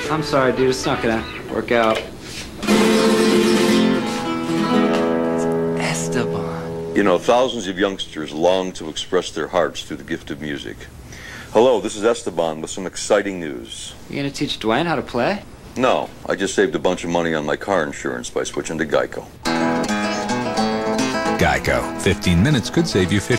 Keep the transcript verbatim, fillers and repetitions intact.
I'm sorry, dude. It's not gonna work out. Esteban. You know, thousands of youngsters long to express their hearts through the gift of music. Hello, this is Esteban with some exciting news. You gonna teach Dwayne how to play? No, I just saved a bunch of money on my car insurance by switching to Geico. Geico. fifteen minutes could save you fifty